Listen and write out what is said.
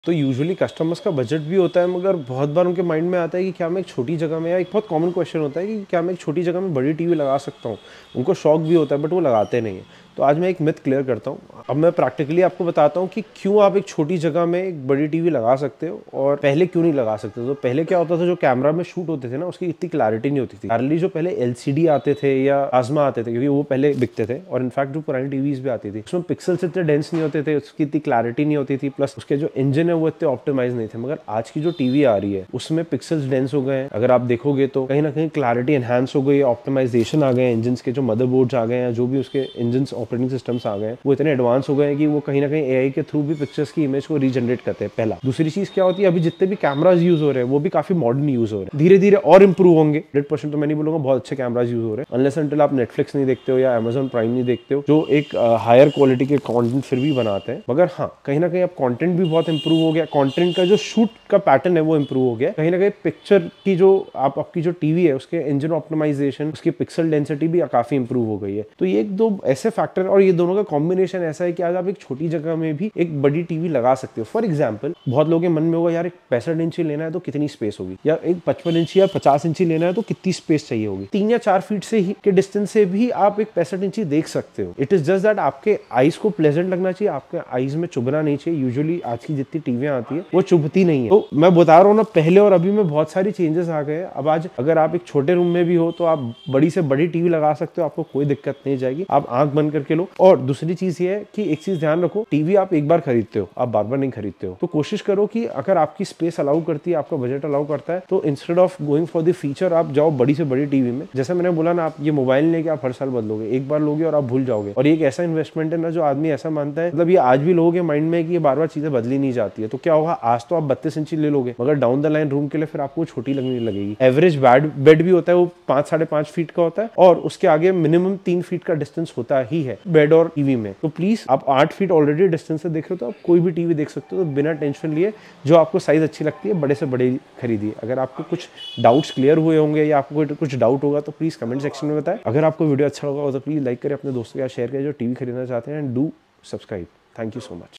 तो usually customers का budget भी होता है, मगर बहुत बार उनके माइंड में आता है कि क्या मैं एक छोटी जगह में, या एक बहुत कॉमन क्वेश्चन होता है कि क्या मैं एक छोटी जगह में बड़ी टीवी लगा सकता हूँ। उनको शौक भी होता है बट वो लगाते नहीं है। तो आज मैं एक मिथ क्लियर करता हूँ। अब मैं प्रैक्टिकली आपको बताता हूँ कि क्यों आप एक छोटी जगह में एक बड़ी टीवी लगा सकते हो और पहले क्यों नहीं लगा सकते। तो पहले क्या होता था, जो कैमरा में शूट होते थे ना, उसकी इतनी क्लैरिटी नहीं होती थी। अर्ली जो पहले एलसीडी आते थे या प्लाज्मा आते थे, क्योंकि वो पहले बिकते थे, और इनफैक्ट जो पुरानी टीवीज भी आती थी उसमें पिक्सल्स इतने डेंस नहीं होते थे, उसकी इतनी क्लैरिटी नहीं होती थी, प्लस उसके जो इंजन है वो इतने ऑप्टिमाइज नहीं थे। मगर आज की जो टीवी आ रही है उसमें पिक्सल्स डेंस हो गए हैं। अगर आप देखोगे तो कहीं ना कहीं क्लैरिटी एनहांस हो गई, ऑप्टिमाइजेशन आ गए हैं, इंजन के जो मदरबोर्ड्स आ गए हैं, जो भी उसके इंजन ऑपरेटिंग सिस्टम्स आ गए हैं, वो इतने एडवांस हो गए हैं कि वो कहीं ना कहीं एआई के थ्रू भी पिक्चर्स की इमेज को रीजनरेट करते हैं। पहला। दूसरी चीज क्या होती है, अभी जितने भी कैमराज यूज हो रहे हैं वो भी काफी मॉडर्न यूज हो रहे हैं। धीरे धीरे और इंप्रूव होंगे। 100% तो मैं नहीं बोलूंगा बहुत अच्छे कैमराज यूज हो रहे हैं, अनलेस अनटिल आप नेटफ्लिक्स नहीं देखते हो या अमेजॉन प्राइम नहीं देखते हो, जो एक हायर क्वालिटी के कंटेंट फिर भी बनाते हैं। मगर हाँ, कहीं ना कहीं अब कंटेंट भी बहुत इंप्रूव हो गया, कंटेंट का जो शूट का पैटर्न है वो इंप्रूव हो गया। कहीं ना कहीं पिक्चर की जो आपकी जो टीवी है उसके इंजन ऑप्टिमाइजेशन, उसकी पिक्सल डेंसिटी भी काफी इंप्रूव हो गई है। तो ये एक दो ऐसे फैक्टर, और ये दोनों का कॉम्बिनेशन ऐसा है कि आज आप एक छोटी जगह में भी एक बड़ी टीवी लगा सकते हो। फॉर एग्जाम्पल, बहुत लोगों के मन में होगा यार एक 65 इंची लेना है तो कितनी स्पेस होगी, या एक 55 इंची या 50 इंची लेना है तो कितनी स्पेस चाहिए होगी। 3 या 4 फीट से ही के डिस्टेंस से भी आप एक 65 इंची देख सकते हो। इट इज जस्ट दैट आपके आईज को प्लेजेंट लगना चाहिए, आपके आईज में चुभना नहीं चाहिए। यूजुअली आज की जितनी टीवियां आती है वो चुभती नहीं है। तो मैं बता रहा हूँ ना, पहले और अभी में बहुत सारी चेंजेस आ गए हैं। अब आज अगर आप एक छोटे रूम में भी हो तो आप बड़ी से बड़ी टीवी लगा सकते हो, आपको कोई दिक्कत नहीं जाएगी। आप आंख बंद करके लो। और दूसरी चीज ये है कि एक चीज ध्यान रखो, टीवी आप एक बार खरीदते हो, आप बार बार नहीं खरीदते हो। तो कोशिश करो कि अगर आपकी स्पेस अलाउ करती है, आपका बजट अलाउ करता है, तो instead of going for the feature आप जाओ बड़ी से बड़ी टीवी में। जैसे मैंने बोला ना, आप ये मोबाइल लेके आप हर साल बदलोगे, एक बार लोगे और आप भूल जाओगे। और ये एक ऐसा इन्वेस्टमेंट है ना, जो आदमी ऐसा मानता है, मतलब ये आज भी लोगों के माइंड में है कि ये बार बार चीजें बदली नहीं जाती है। तो क्या होगा, आज तो आप 32 इंची ले लोगे, मगर डाउन द लाइन रूम के लिए फिर आपको छोटी लगने लगेगी। एवरेज बेड भी होता है वो 5-5.5 फीट का होता है, और उसके आगे मिनिमम 3 फीट का डिस्टेंस होता ही है बेड और टीवी में। तो प्लीज, आप 8 फीट ऑलरेडी डिस्टेंस से देख रहे हो तो आप कोई भी टीवी देख सकते हो। तो बिना टेंशन लिए जो आपको साइज अच्छी लगती है, बड़े से बड़े खरीदिए। अगर आपको कुछ डाउट्स क्लियर हुए होंगे या आपको कुछ डाउट होगा तो प्लीज कमेंट सेक्शन में बताएं। अगर आपको वीडियो अच्छा लगा हो तो प्लीज लाइक करें, अपने दोस्तों के साथ शेयर करें जो टीवी खरीदना चाहते हैं, and do subscribe. Thank you so much.